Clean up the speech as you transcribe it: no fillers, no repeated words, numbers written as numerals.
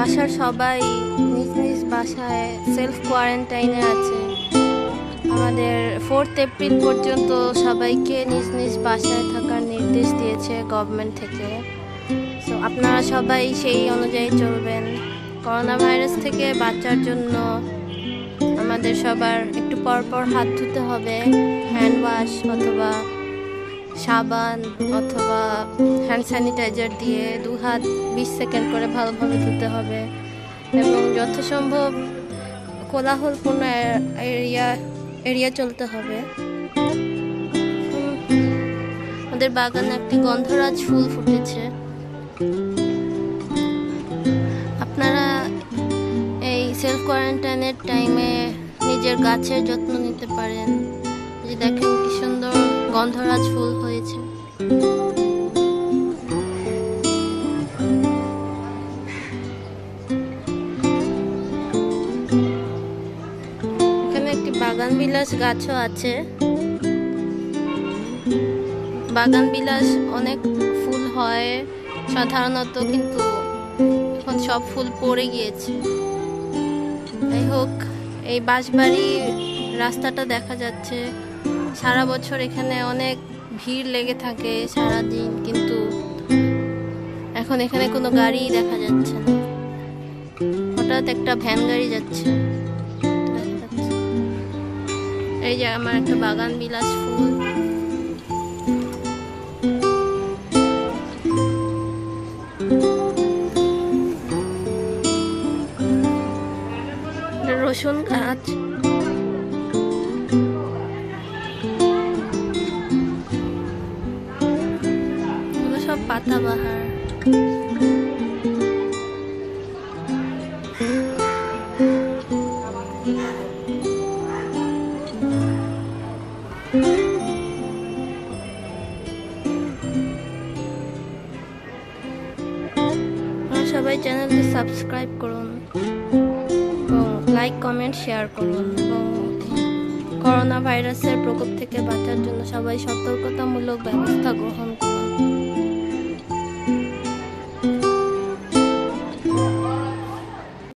বাসার সবাই নিজ নিজ বাসায় সেলফ কোয়ারেন্টাইনে আছে। আমাদের 4 এপ্রিল পর্যন্ত সবাইকে নিজ নিজ বাসায় থাকার নির্দেশ দিয়েছে গভর্নমেন্ট থেকে। সো আপনারা সবাই সেই অনুযায়ী চলবেন। করোনা ভাইরাস থেকে বাঁচার জন্য আমাদের সবার একটু পর পর হাত ধুতে হবে, হ্যান্ড ওয়াশ অথবা সাবান অথবা হ্যান্ড স্যানিটাইজার দিয়ে 2 হাত 20 সেকেন্ড করে ভালোভাবে ধুতে হবে এবং যথাসম্ভব কোলাহলপূর্ণ এরিয়া চলতে হবে। আমাদের বাগানে একটি গন্ধরাজ ফুল ফুটেছে। আপনারা এই সেলফ কোয়ারেন্টাইনের টাইমে নিজের গাছের যত্ন নিতে পারেন। যে দেখেন কি সুন্দর গন্ধরাজ ফুল হয়েছে। এখানে একটি বাগান বিলাস গাছও আছে। বাগান বিলাস অনেক ফুল হয় সাধারণত, কিন্তু এখন সব ফুল পড়ে গিয়েছে। যাই হোক, এই বাঁশবাড়ি রাস্তাটা দেখা যাচ্ছে। সারা বছর এখানে অনেক ভিড় লেগে থাকে সারাদিন, কিন্তু এখন এখানে কোনো গাড়ি দেখা যাচ্ছে না। হঠাৎ একটা ভ্যান গাড়ি যাচ্ছে। এই যে আমার একটা বাগান বিলাস ফুল। রসুন গাছ, সব পাতাবাহার। সবাই চ্যানেলটি সাবস্ক্রাইব করুন এবং লাইক কমেন্ট শেয়ার করুন এবং করোনা ভাইরাসের প্রকোপ থেকে বাঁচার জন্য সবাই সতর্কতামূলক ব্যবস্থা গ্রহণ করুন।